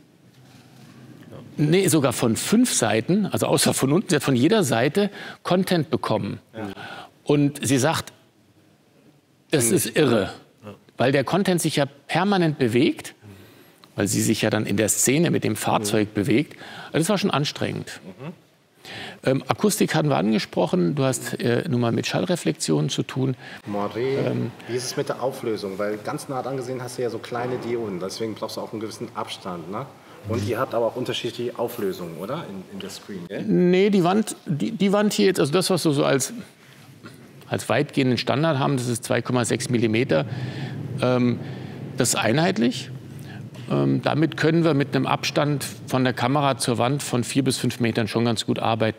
Nee, sogar von fünf Seiten, also außer von unten, sie hat von jeder Seite Content bekommen. Ja. Und sie sagt, das mhm. ist irre, ja. weil der Content sich ja permanent bewegt, weil sie sich ja dann in der Szene mit dem Fahrzeug mhm. bewegt. Also das war schon anstrengend. Mhm. Ähm, Akustik hatten wir angesprochen, du hast äh, nun mal mit Schallreflexionen zu tun. Maureen, ähm, wie ist es mit der Auflösung? Weil ganz nah angesehen hast du ja so kleine Dioden, deswegen brauchst du auch einen gewissen Abstand, ne? Und ihr habt aber auch unterschiedliche Auflösungen, oder? In, in der Screen, gell? Nee, die Wand, die, die Wand hier jetzt, also das, was wir so als, als weitgehenden Standard haben, das ist zwei Komma sechs Millimeter. Ähm, das ist einheitlich. Ähm, damit können wir mit einem Abstand von der Kamera zur Wand von vier bis fünf Metern schon ganz gut arbeiten.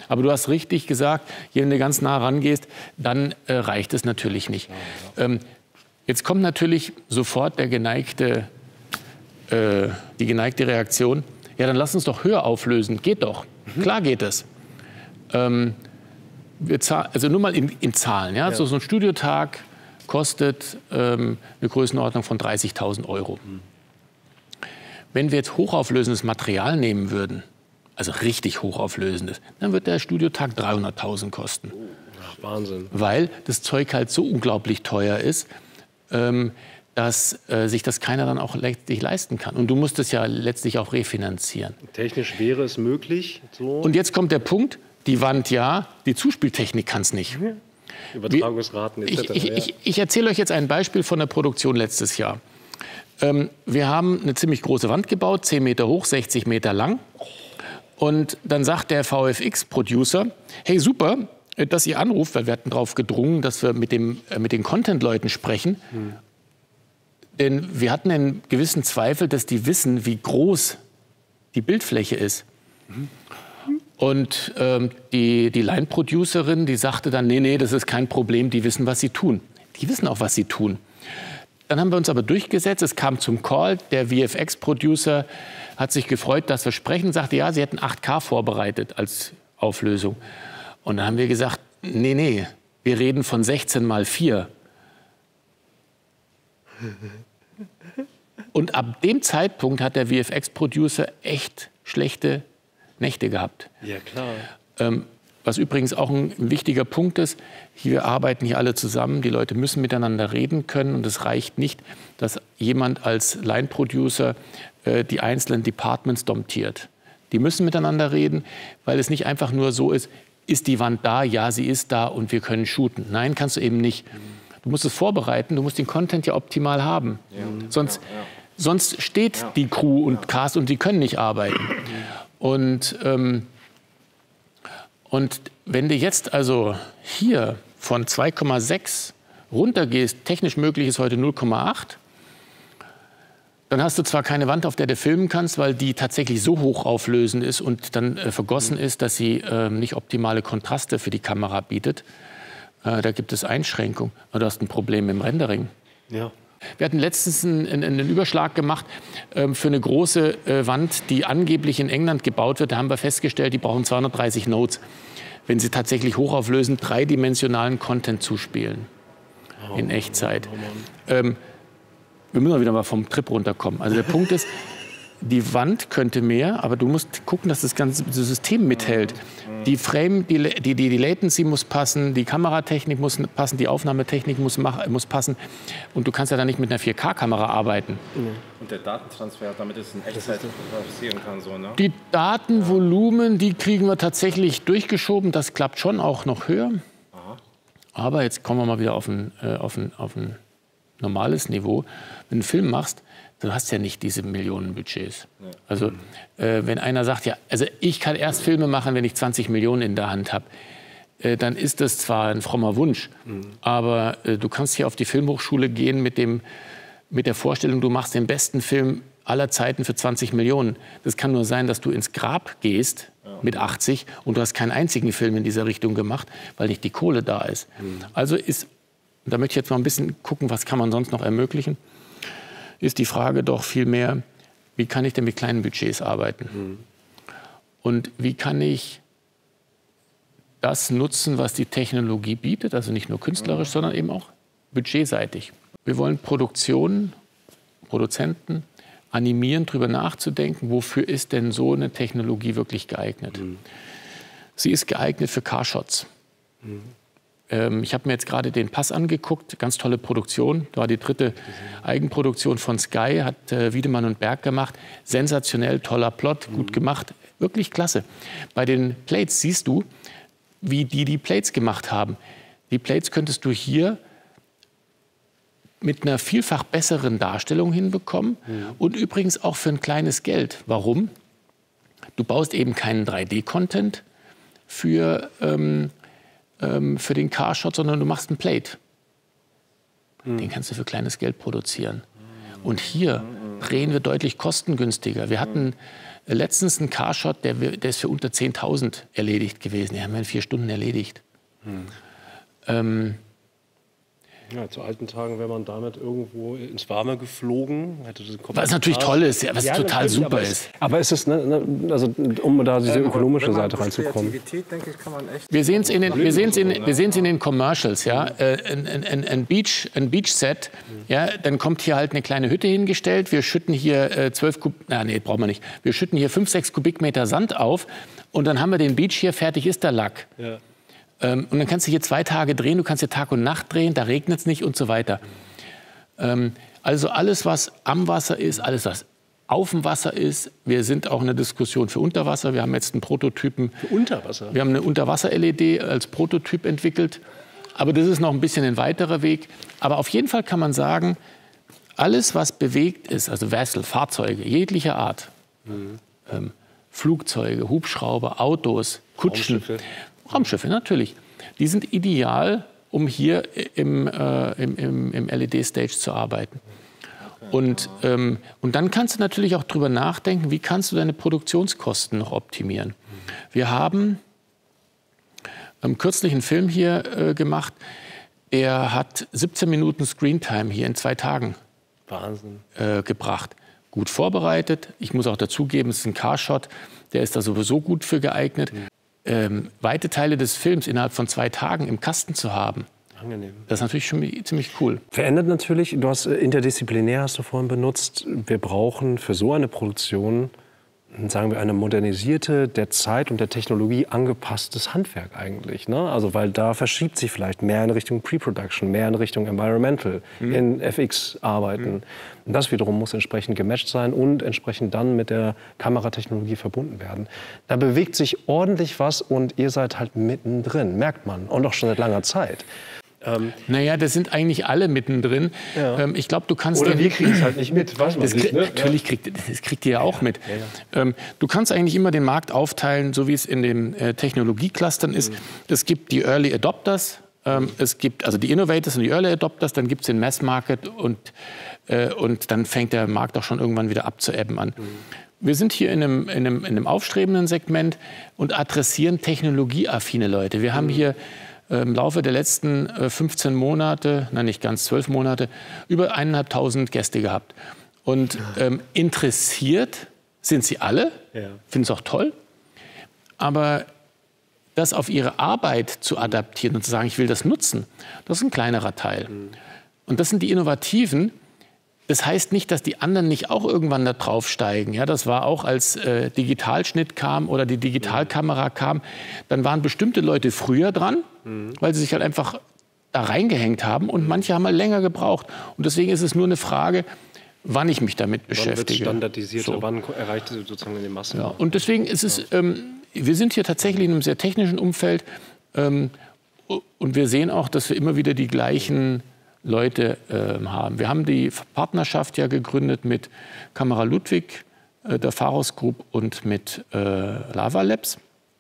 Aber du hast richtig gesagt, wenn du ganz nah rangehst, dann äh, reicht es natürlich nicht. Ähm, jetzt kommt natürlich sofort der geneigte, äh, die geneigte Reaktion. Ja, dann lass uns doch höher auflösen. Geht doch. Mhm. Klar geht es. Ähm, wir also nur mal in, in Zahlen. Ja? Ja. So, so ein Studiotag kostet ähm, eine Größenordnung von dreißigtausend Euro. Mhm. Wenn wir jetzt hochauflösendes Material nehmen würden, also richtig hochauflösendes, dann wird der Studiotag dreihunderttausend kosten. Ach, Wahnsinn. Weil das Zeug halt so unglaublich teuer ist, ähm, dass äh, sich das keiner dann auch letztlich leisten kann. Und du musst es ja letztlich auch refinanzieren. Technisch wäre es möglich. So. Und jetzt kommt der Punkt, die Wand ja, die Zuspieltechnik kann es nicht. Mhm. Übertragungsraten et cetera. Ich, ich, ich, ich erzähle euch jetzt ein Beispiel von der Produktion letztes Jahr. Ähm, wir haben eine ziemlich große Wand gebaut, zehn Meter hoch, sechzig Meter lang. Und dann sagt der V F X-Producer, hey super, dass ihr anruft, weil wir hatten darauf gedrungen, dass wir mit, dem, äh, mit den Content-Leuten sprechen. Mhm. Denn wir hatten einen gewissen Zweifel, dass die wissen, wie groß die Bildfläche ist. Mhm. Und ähm, die, die Line-Producerin, die sagte dann, nee, nee, das ist kein Problem, die wissen, was sie tun. Die wissen auch, was sie tun. Dann haben wir uns aber durchgesetzt, es kam zum Call, der V F X-Producer hat sich gefreut, dass wir sprechen, sagte, ja, sie hätten acht K vorbereitet als Auflösung. Und dann haben wir gesagt, nee, nee, wir reden von sechzehn mal vier. Und ab dem Zeitpunkt hat der V F X-Producer echt schlechte Nächte gehabt. Ja, klar. Ähm, was übrigens auch ein, ein wichtiger Punkt ist, wir arbeiten hier alle zusammen, die Leute müssen miteinander reden können und es reicht nicht, dass jemand als Line-Producer äh, die einzelnen Departments domptiert. Die müssen miteinander reden, weil es nicht einfach nur so ist, ist die Wand da? Ja, sie ist da und wir können shooten. Nein, kannst du eben nicht. Du musst es vorbereiten, du musst den Content ja optimal haben. Ja, sonst, ja, ja. sonst steht ja. die Crew und Cast und die können nicht arbeiten. Und, ähm, und wenn du jetzt also hier von zwei Komma sechs runtergehst, technisch möglich ist heute null Komma acht, dann hast du zwar keine Wand, auf der du filmen kannst, weil die tatsächlich so hochauflösend ist und dann äh, vergossen ist, dass sie äh, nicht optimale Kontraste für die Kamera bietet. Äh, da gibt es Einschränkungen. Du hast ein Problem im Rendering. Ja. Wir hatten letztens einen, einen Überschlag gemacht äh, für eine große äh, Wand, die angeblich in England gebaut wird. Da haben wir festgestellt, die brauchen zweihundertdreißig Nodes, wenn sie tatsächlich hochauflösend dreidimensionalen Content zuspielen. Oh, in Echtzeit. Oh, ähm, wir müssen wieder mal vom Trip runterkommen. Also der Punkt ist, die Wand könnte mehr, aber du musst gucken, dass das ganze System mithält. Die Frame, die, die, die, die Latency muss passen, die Kameratechnik muss passen, die Aufnahmetechnik muss, muss passen. Und du kannst ja dann nicht mit einer vier K Kamera arbeiten. Und der Datentransfer, damit es in Echtzeit passieren kann. So, ne? Die Datenvolumen, die kriegen wir tatsächlich durchgeschoben. Das klappt schon auch noch höher. Aha. Aber jetzt kommen wir mal wieder auf ein, äh, auf ein, auf ein normales Niveau. Wenn du einen Film machst, du hast ja nicht diese Millionenbudgets. Ja. Also äh, wenn einer sagt, ja, also ich kann erst Filme machen, wenn ich zwanzig Millionen in der Hand habe, äh, dann ist das zwar ein frommer Wunsch, mhm. aber äh, du kannst hier auf die Filmhochschule gehen mit, dem, mit der Vorstellung, du machst den besten Film aller Zeiten für zwanzig Millionen. Das kann nur sein, dass du ins Grab gehst ja. mit achtzig und du hast keinen einzigen Film in dieser Richtung gemacht, weil nicht die Kohle da ist. Mhm. Also ist, da möchte ich jetzt mal ein bisschen gucken, was kann man sonst noch ermöglichen, ist die Frage doch viel mehr, wie kann ich denn mit kleinen Budgets arbeiten? Mhm. Und wie kann ich das nutzen, was die Technologie bietet, also nicht nur künstlerisch, mhm. sondern eben auch budgetseitig. Wir wollen Produktionen, Produzenten animieren, darüber nachzudenken, wofür ist denn so eine Technologie wirklich geeignet? Mhm. Sie ist geeignet für Carshots. Mhm. Ich habe mir jetzt gerade den Pass angeguckt, ganz tolle Produktion. Da war die dritte Eigenproduktion von Sky, hat äh, Wiedemann und Berg gemacht. Sensationell, toller Plot, gut gemacht, wirklich klasse. Bei den Plates siehst du, wie die die Plates gemacht haben. Die Plates könntest du hier mit einer vielfach besseren Darstellung hinbekommen mhm. und übrigens auch für ein kleines Geld. Warum? Du baust eben keinen drei D-Content für... Ähm, für den Carshot, sondern du machst ein Plate. Mhm. Den kannst du für kleines Geld produzieren. Und hier drehen wir deutlich kostengünstiger. Wir hatten äh, letztens einen Carshot, der, der ist für unter zehntausend erledigt gewesen. Den haben wir in vier Stunden erledigt. Hm. Ähm, Ja, zu alten Tagen wäre man damit irgendwo ins Warme geflogen. Hätte was natürlich toll ist, was ja, total super aber ist. Aber ist es, ne, ne, also, um da diese ökonomische Seite reinzukommen. Denke ich, kann man echt wir sehen es in, den, wir sehen's in, wir sehen's in den Commercials. Ja? Äh, ein, ein, ein, Beach, ein Beach-Set, ja? Dann kommt hier halt eine kleine Hütte hingestellt. Wir schütten hier äh, zwölf Kub... Na, nee, brauchen wir nicht. Wir schütten hier fünf, sechs Kubikmeter Sand auf. Und dann haben wir den Beach hier, fertig ist der Lack. Ja. Ähm, und dann kannst du hier zwei Tage drehen, du kannst hier Tag und Nacht drehen, da regnet es nicht und so weiter. Ähm, also alles, was am Wasser ist, alles, was auf dem Wasser ist. Wir sind auch in der Diskussion für Unterwasser. Wir haben jetzt einen Prototypen. Für Unterwasser? Wir haben eine Unterwasser-L E D als Prototyp entwickelt. Aber das ist noch ein bisschen ein weiterer Weg. Aber auf jeden Fall kann man sagen, alles, was bewegt ist, also Vessel, Fahrzeuge jeglicher Art, mhm. ähm, Flugzeuge, Hubschrauber, Autos, Kutschen, Raumschiffe. Raumschiffe, natürlich. Die sind ideal, um hier im, äh, im, im, im L E D-Stage zu arbeiten. Und, ähm, und dann kannst du natürlich auch drüber nachdenken, wie kannst du deine Produktionskosten noch optimieren. Wir haben ähm, kürzlich einen Film hier äh, gemacht, der hat siebzehn Minuten Screentime hier in zwei Tagen Wahnsinn. Äh, gebracht. Gut vorbereitet. Ich muss auch dazugeben, es ist ein Carshot, der ist da sowieso gut für geeignet. Mhm. Ähm, weite Teile des Films innerhalb von zwei Tagen im Kasten zu haben, angenehm. Das ist natürlich schon ziemlich cool. Verändert natürlich, du hast interdisziplinär, hast du vorhin benutzt, wir brauchen für so eine Produktion, sagen wir, eine modernisierte, der Zeit und der Technologie angepasstes Handwerk eigentlich. Ne? Also weil da verschiebt sich vielleicht mehr in Richtung Pre-Production, mehr in Richtung Environmental, mhm. in F X arbeiten. Mhm. Und das wiederum muss entsprechend gematcht sein und entsprechend dann mit der Kameratechnologie verbunden werden. Da bewegt sich ordentlich was und ihr seid halt mittendrin, merkt man. Und auch schon seit langer Zeit. Ähm, naja, das sind eigentlich alle mittendrin. Ja. Ähm, ich glaube, du kannst... Oder wir kriegen es halt nicht mit. Weiß man das nicht, ne? Natürlich kriegt, das kriegt ihr ja auch ja. mit. Ja, ja. Ähm, du kannst eigentlich immer den Markt aufteilen, so wie es in den äh, Technologieclustern ist. Mhm. Es gibt die Early Adopters, ähm, es gibt also die Innovators und die Early Adopters, dann gibt es den Mass Market und, äh, und dann fängt der Markt auch schon irgendwann wieder abzuebben an. Mhm. Wir sind hier in einem, in, einem, in einem aufstrebenden Segment und adressieren technologieaffine Leute. Wir haben hier im Laufe der letzten fünfzehn Monate, nein nicht ganz, zwölf Monate, über eineinhalbtausend Gäste gehabt. Und ähm, interessiert sind sie alle, ja. Finden es auch toll. Aber das auf ihre Arbeit zu adaptieren und zu sagen, ich will das nutzen, das ist ein kleinerer Teil. Mhm. Und das sind die Innovativen. Das heißt nicht, dass die anderen nicht auch irgendwann da drauf steigen. Ja, das war auch, als äh, Digitalschnitt kam oder die Digitalkamera kam, dann waren bestimmte Leute früher dran, mhm. weil sie sich halt einfach da reingehängt haben und manche haben halt länger gebraucht. Und deswegen ist es nur eine Frage, wann ich mich damit wann beschäftige. Wann wird standardisiert, so. Wann erreicht es sozusagen in den Massen? Ja, und deswegen ist es, ähm, wir sind hier tatsächlich in einem sehr technischen Umfeld ähm, und wir sehen auch, dass wir immer wieder die gleichen Leute äh, haben. Wir haben die Partnerschaft ja gegründet mit Kamera Ludwig, äh, der Pharos Group und mit äh, Lava Labs.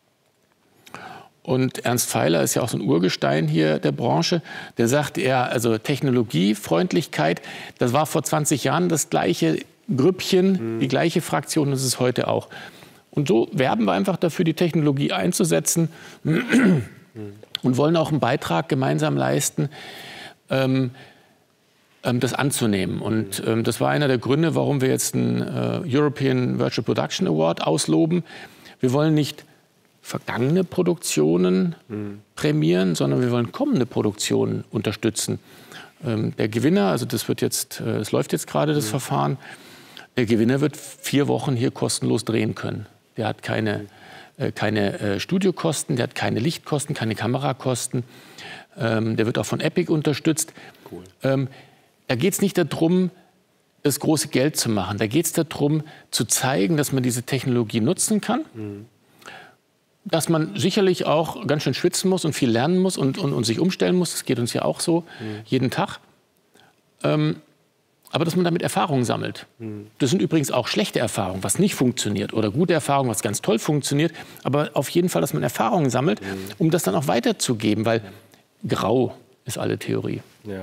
Und Ernst Feiler ist ja auch so ein Urgestein hier der Branche. Der sagt, ja, also Technologiefreundlichkeit, das war vor zwanzig Jahren das gleiche Grüppchen, mhm. die gleiche Fraktion, das ist heute auch. Und so werben wir einfach dafür, die Technologie einzusetzen mhm. und wollen auch einen Beitrag gemeinsam leisten, Ähm, ähm, das anzunehmen. Und ähm, das war einer der Gründe, warum wir jetzt einen äh, European Virtual Production Award ausloben. Wir wollen nicht vergangene Produktionen mhm. prämieren, sondern wir wollen kommende Produktionen unterstützen. Ähm, der Gewinner, also das wird jetzt, äh, es läuft jetzt gerade das mhm. Verfahren, der Gewinner wird vier Wochen hier kostenlos drehen können. Der hat keine, äh, keine äh, Studiokosten, der hat keine Lichtkosten, keine Kamerakosten. Ähm, der wird auch von Epic unterstützt. Cool. Ähm, da geht es nicht darum, das große Geld zu machen. Da geht es darum, zu zeigen, dass man diese Technologie nutzen kann. Mhm. Dass man sicherlich auch ganz schön schwitzen muss und viel lernen muss und, und, und sich umstellen muss. Das geht uns ja auch so, mhm. jeden Tag. Ähm, aber dass man damit Erfahrungen sammelt. Mhm. Das sind übrigens auch schlechte Erfahrungen, was nicht funktioniert. Oder gute Erfahrungen, was ganz toll funktioniert. Aber auf jeden Fall, dass man Erfahrungen sammelt, mhm. um das dann auch weiterzugeben. Weil Grau ist alle Theorie. Ja.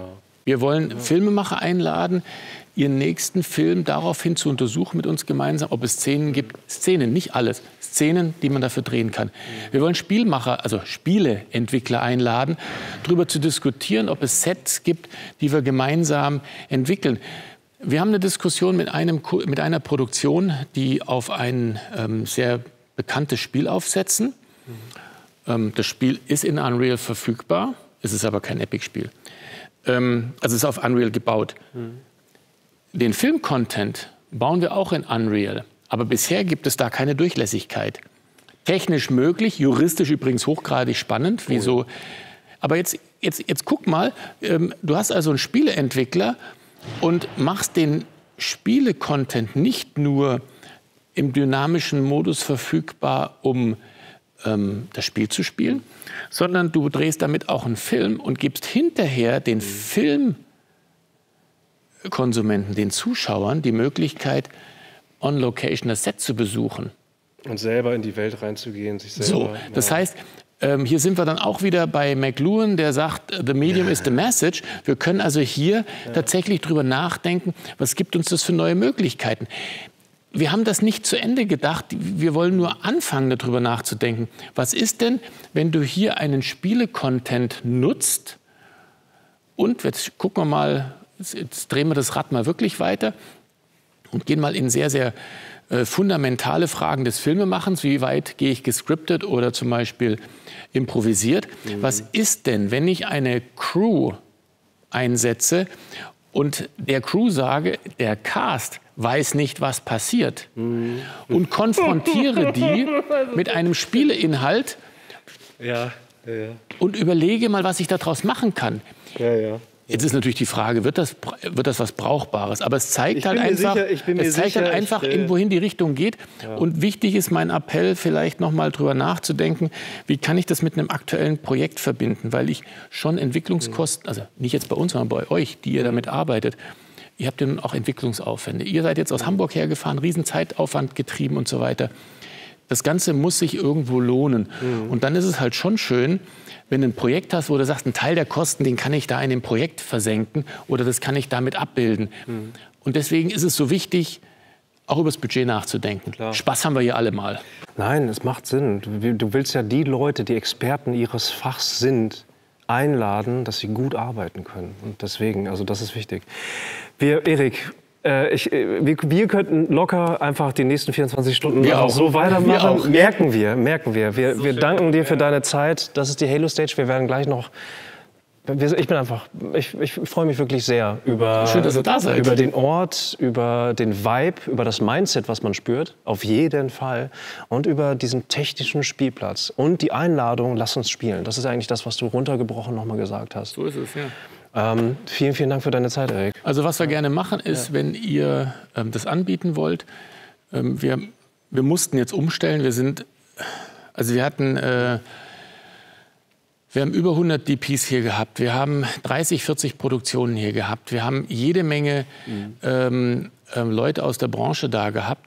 Wir wollen ja. Filmemacher einladen, ihren nächsten Film daraufhin zu untersuchen mit uns gemeinsam, ob es Szenen gibt, Szenen, nicht alles, Szenen, die man dafür drehen kann. Wir wollen Spielmacher, also Spieleentwickler einladen, darüber zu diskutieren, ob es Sets gibt, die wir gemeinsam entwickeln. Wir haben eine Diskussion mit, einem, mit einer Produktion, die auf ein ähm, sehr bekanntes Spiel aufsetzen. Mhm. Ähm, das Spiel ist in Unreal verfügbar, es ist aber kein Epic-Spiel. Ähm, also es ist auf Unreal gebaut. Mhm. Den Film-Content bauen wir auch in Unreal, aber bisher gibt es da keine Durchlässigkeit. Technisch möglich, juristisch übrigens hochgradig spannend. Wieso? Aber jetzt, jetzt, jetzt guck mal, ähm, du hast also einen Spieleentwickler und machst den Spiele-Content nicht nur im dynamischen Modus verfügbar, um ähm, das Spiel zu spielen, sondern du drehst damit auch einen Film und gibst hinterher den Filmkonsumenten, den Zuschauern, die Möglichkeit, on Location das Set zu besuchen. Und selber in die Welt reinzugehen, sich selber... So, das ja. heißt, ähm, hier sind wir dann auch wieder bei McLuhan, der sagt, the medium is the message. Wir können also hier ja. tatsächlich drüber nachdenken, was gibt uns das für neue Möglichkeiten. Wir haben das nicht zu Ende gedacht. Wir wollen nur anfangen, darüber nachzudenken. Was ist denn, wenn du hier einen Spiele-Content nutzt und, jetzt gucken wir mal, jetzt drehen wir das Rad mal wirklich weiter und gehen mal in sehr, sehr äh, fundamentale Fragen des Filmemachens. Wie weit gehe ich gescriptet oder zum Beispiel improvisiert? Mhm. Was ist denn, wenn ich eine Crew einsetze und der Crew sage, der Cast weiß nicht, was passiert, mhm. und konfrontiere die mit einem Spieleinhalt ja, ja, ja. und überlege mal, was ich daraus machen kann. Ja, ja. Jetzt ist natürlich die Frage, wird das, wird das was Brauchbares? Aber es zeigt halt einfach, sicher, ich bin es zeigt sicher, halt einfach, ich, äh, wohin die Richtung geht. Ja. Und wichtig ist mein Appell, vielleicht noch mal drüber nachzudenken, wie kann ich das mit einem aktuellen Projekt verbinden? Weil ich schon Entwicklungskosten, also nicht jetzt bei uns, sondern bei euch, die ihr damit arbeitet, ihr habt ja nun auch Entwicklungsaufwände. Ihr seid jetzt aus Hamburg hergefahren, riesen Zeitaufwand getrieben und so weiter. Das Ganze muss sich irgendwo lohnen. Mhm. Und dann ist es halt schon schön, wenn du ein Projekt hast, wo du sagst, ein Teil der Kosten, den kann ich da in dem Projekt versenken oder das kann ich damit abbilden. Mhm. Und deswegen ist es so wichtig, auch über das Budget nachzudenken. Klar. Spaß haben wir hier alle mal. Nein, es macht Sinn. Du, du willst ja die Leute, die Experten ihres Fachs sind, einladen, dass sie gut arbeiten können. Und deswegen, also das ist wichtig. Wir, Erik, äh, ich, wir, wir könnten locker einfach die nächsten vierundzwanzig Stunden wir auch. so weitermachen. Wir auch. Merken wir, merken wir. Wir, so wir danken dir für deine Zeit. Das ist die Halo Stage. Wir werden gleich noch... Ich bin einfach, ich, ich freue mich wirklich sehr über, Schön, dass ihr da seid. über den Ort, über den Vibe, über das Mindset, was man spürt, auf jeden Fall. Und über diesen technischen Spielplatz. Und die Einladung, lass uns spielen. Das ist eigentlich das, was du runtergebrochen nochmal gesagt hast. So ist es, ja. Ähm, vielen, vielen Dank für deine Zeit, Erik. Also was wir gerne machen ist, ja. wenn ihr ähm, das anbieten wollt, ähm, wir, wir mussten jetzt umstellen. Wir sind, also wir hatten... Äh, Wir haben über hundert D Ps hier gehabt. Wir haben dreißig, vierzig Produktionen hier gehabt. Wir haben jede Menge mhm. ähm, äh, Leute aus der Branche da gehabt.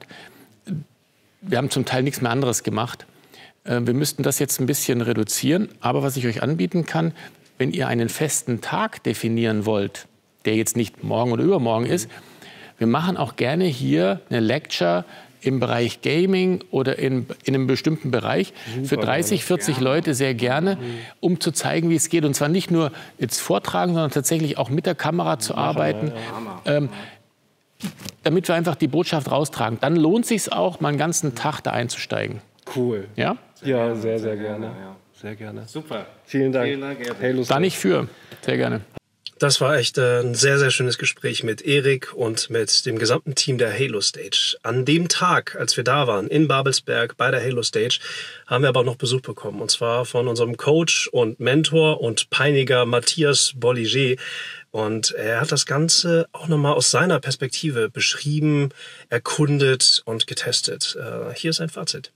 Wir haben zum Teil nichts mehr anderes gemacht. Äh, wir müssten das jetzt ein bisschen reduzieren. Aber was ich euch anbieten kann, wenn ihr einen festen Tag definieren wollt, der jetzt nicht morgen oder übermorgen mhm. ist, wir machen auch gerne hier eine Lecture im Bereich Gaming oder in, in einem bestimmten Bereich Super, für dreißig, vierzig ja. Leute sehr gerne, um zu zeigen, wie es geht. Und zwar nicht nur jetzt vortragen, sondern tatsächlich auch mit der Kamera zu arbeiten, ja. ähm, damit wir einfach die Botschaft raustragen. Dann lohnt es sich auch, mal einen ganzen Tag da einzusteigen. Cool. Ja? Ja, sehr, sehr gerne. Sehr gerne. Super. Vielen Dank. Vielen Dank, Halo da nicht für. Sehr gerne. Das war echt ein sehr, sehr schönes Gespräch mit Erik und mit dem gesamten Team der Halo Stage. An dem Tag, als wir da waren, in Babelsberg bei der Halo Stage, haben wir aber auch noch Besuch bekommen. Und zwar von unserem Coach und Mentor und Peiniger Matthias Bolliger. Und er hat das Ganze auch nochmal aus seiner Perspektive beschrieben, erkundet und getestet. Hier ist ein Fazit.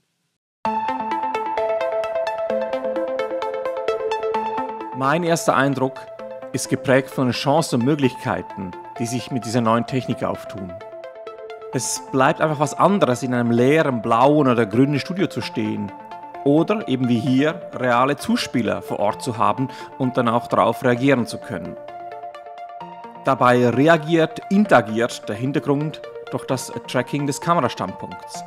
Mein erster Eindruck ist geprägt von den Chancen und Möglichkeiten, die sich mit dieser neuen Technik auftun. Es bleibt einfach was anderes, in einem leeren blauen oder grünen Studio zu stehen oder eben wie hier reale Zuspieler vor Ort zu haben und dann auch darauf reagieren zu können. Dabei reagiert, interagiert der Hintergrund durch das Tracking des Kamerastandpunkts.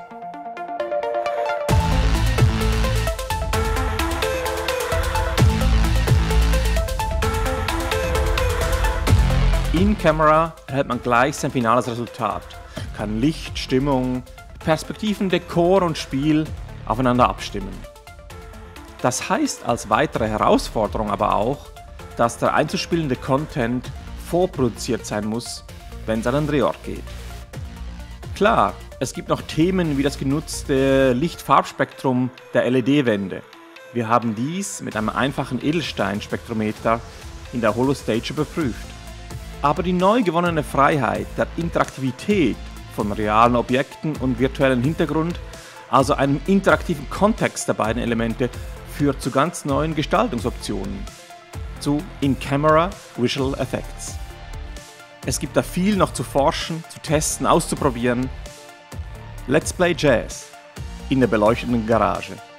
In Camera erhält man gleich sein finales Resultat, kann Licht, Stimmung, Perspektiven, Dekor und Spiel aufeinander abstimmen. Das heißt als weitere Herausforderung aber auch, dass der einzuspielende Content vorproduziert sein muss, wenn es an den Drehort geht. Klar, es gibt noch Themen wie das genutzte Lichtfarbspektrum der L E D-Wände. Wir haben dies mit einem einfachen Edelstein-Spektrometer in der Holostage überprüft. Aber die neu gewonnene Freiheit der Interaktivität von realen Objekten und virtuellem Hintergrund, also einem interaktiven Kontext der beiden Elemente, führt zu ganz neuen Gestaltungsoptionen, zu In-Camera Visual Effects. Es gibt da viel noch zu forschen, zu testen, auszuprobieren. Let's Play Jazz in der beleuchteten Garage.